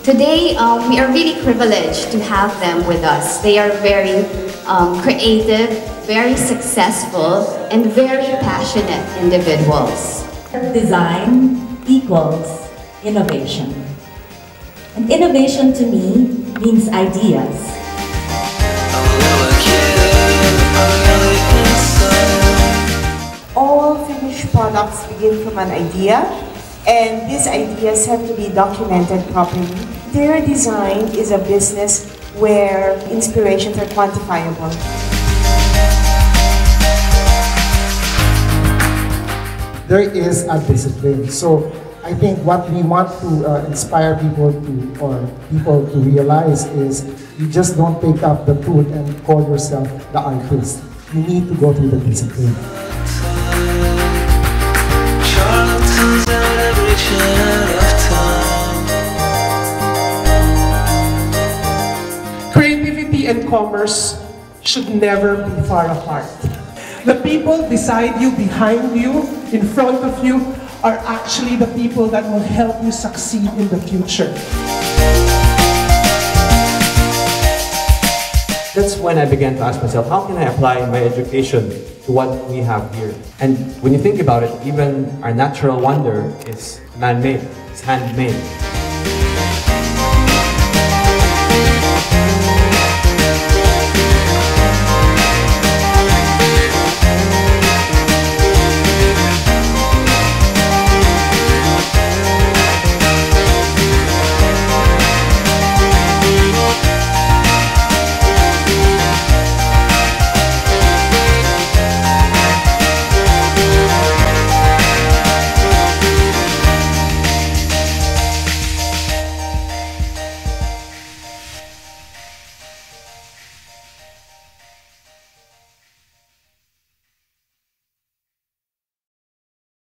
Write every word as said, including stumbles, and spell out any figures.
Today, um, we are really privileged to have them with us. They are very um, creative, very successful, and very passionate individuals. Design equals innovation. And innovation to me means ideas. All finished products begin from an idea, and these ideas have to be documented properly. Their design is a business where inspirations are quantifiable. There is a discipline. So I think what we want to uh, inspire people to, or people to realize is you just don't take up the tool and call yourself the artist. You need to go through the discipline. Creativity and commerce should never be far apart. The people beside you, behind you, in front of you, are actually the people that will help you succeed in the future. That's when I began to ask myself, how can I apply my education to what we have here? And when you think about it, even our natural wonder is man-made, it's handmade.